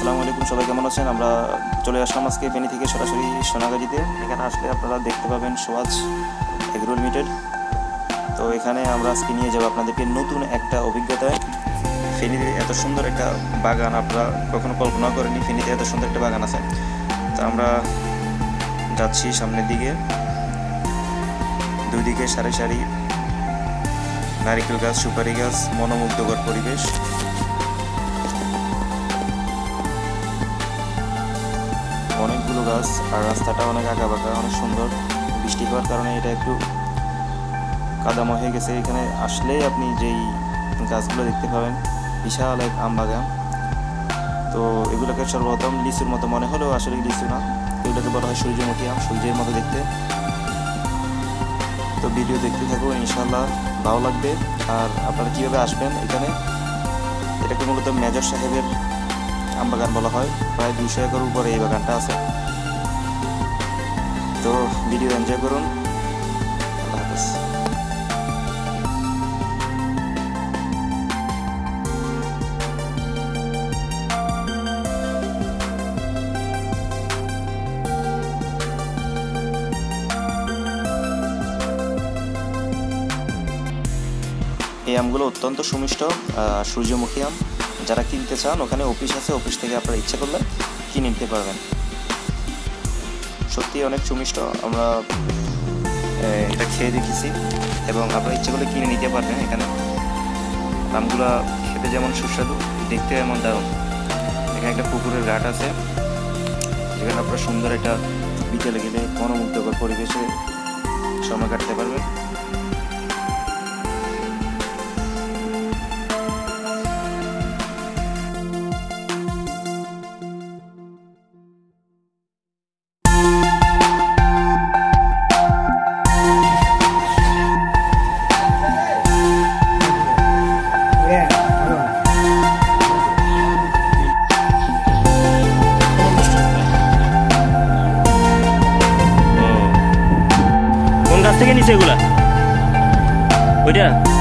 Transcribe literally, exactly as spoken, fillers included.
আসসালামু আলাইকুম, সবাই কেমন আছেন? আমরা চলে আসলাম আজকে ফেনী থেকে সরাসরি সোনাগাজীতে। এখানে আসলে আপনারা দেখতে পাবেন সোয়াজ এগ্রো লিমিটেড। তো এখানে আমরা আজকে নিয়ে যাবো আপনাদেরকে নতুন একটা অভিজ্ঞতায়। ফেনীতে এত সুন্দর একটা বাগান আপনারা কখনো কল্পনা করেনি, ফেনীতে এত সুন্দর একটা বাগান আছে। তো আমরা যাচ্ছি সামনের দিকে, দুই দিকে সারি সারি নারিকেল গাছ, সুপারি গাছ, মনোমুগ্ধকর পরিবেশ। অনেকগুলো গাছ, আর রাস্তাটা অনেক আঁকা বাঁকা, অনেক সুন্দর। বৃষ্টি হওয়ার কারণে এটা একটু কাদাময় হয়ে গেছে। এখানে আসলেই আপনি যেই গাছগুলো দেখতে পাবেন, বিশাল এক আম বাগান। তো এগুলোকে সর্বপ্রথম লিচুর মতো মনে হলেও আসলে লিচু না, এগুলোকে বলা হয় সূর্যমুখী আম, সূর্যের মতো দেখতে। তো ভিডিও দেখতে থাকুন, ইনশাআল্লাহ ভালো লাগবে। আর আপনারা কীভাবে আসবেন এখানে, এটাকে মূলত মেজর সাহেবের আম বাগান বলা হয়। প্রায় দুইশো একর উপরে এই বাগানটা আছে। তো ভিডিও এনজয় করুন। আল্লাহ হাফেজ। এই আমগুলো অত্যন্ত সুমিষ্ট, সূর্যমুখী আম। যারা কিনতে চান, ওখানে অফিস আছে, অফিস থেকে আপনারা ইচ্ছা করলে কিনে নিতে পারবেন। সত্যি অনেক সুমিষ্ট, আমরা এটা খেয়ে দেখেছি এবং আপনারা ইচ্ছা করলে কিনে নিতে পারবেন। এখানে আমগুলো খেতে যেমন সুস্বাদু, দেখতেও এমন দারুণ। এখানে একটা পুকুরের ঘাট আছে, যেখানে আপনারা সুন্দর একটা বিকেলে গেলে মনোমুগ্ধকর পরিবেশে সময় কাটাতে পারবেন। কোন গাছ থেকে নিছে এগুলা? ওইটা